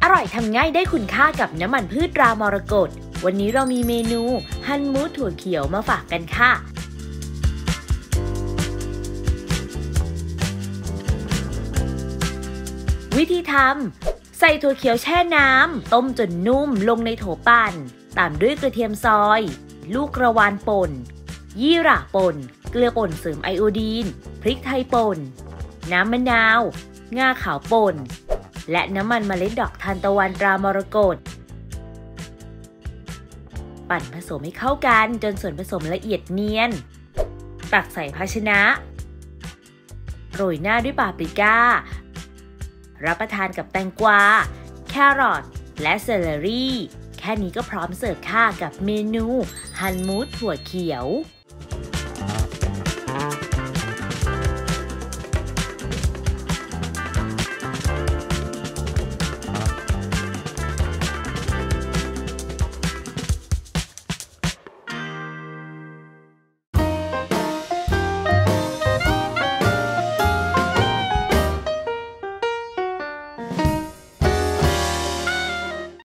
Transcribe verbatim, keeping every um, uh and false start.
อร่อยทำง่ายได้คุณค่ากับน้ำมันพืชตรามรกตวันนี้เรามีเมนูฮันมูสถั่วเขียวมาฝากกันค่ะวิธีทำใส่ถั่วเขียวแช่น้ำต้มจนนุ่มลงในโถปั่นตามด้วยกระเทียมซอยลูกกระวานป่นยี่หร่าป่นเกลือป่นเสริมไอโอดีนพริกไทยป่นน้ำมะนาวงาขาวป่นและน้ำมันเมล็ดดอกทานตะวันตรามรกตปั่นผสมให้เข้ากันจนส่วนผสมละเอียดเนียนตักใส่ภาชนะโรยหน้าด้วยปาปริก้ารับประทานกับแตงกวาแครอทและเซเลอรี่แค่นี้ก็พร้อมเสิร์ฟค่ะกับเมนูฮันมูสถั่วเขียว